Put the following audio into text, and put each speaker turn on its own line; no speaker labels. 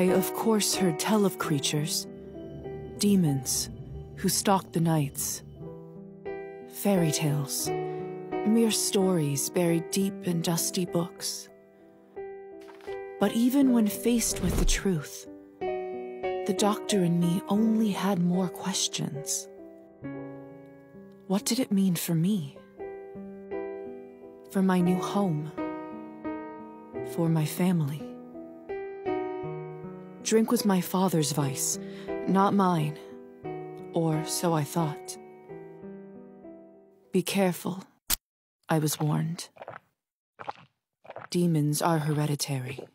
of course, heard tell of creatures. Demons who stalked the nights. Fairy tales, mere stories buried deep in dusty books. But even when faced with the truth, the doctor in me only had more questions. What did it mean for me? For my new home? For my family? Drink was my father's vice, not mine. Or so I thought. Be careful, I was warned. Demons are hereditary.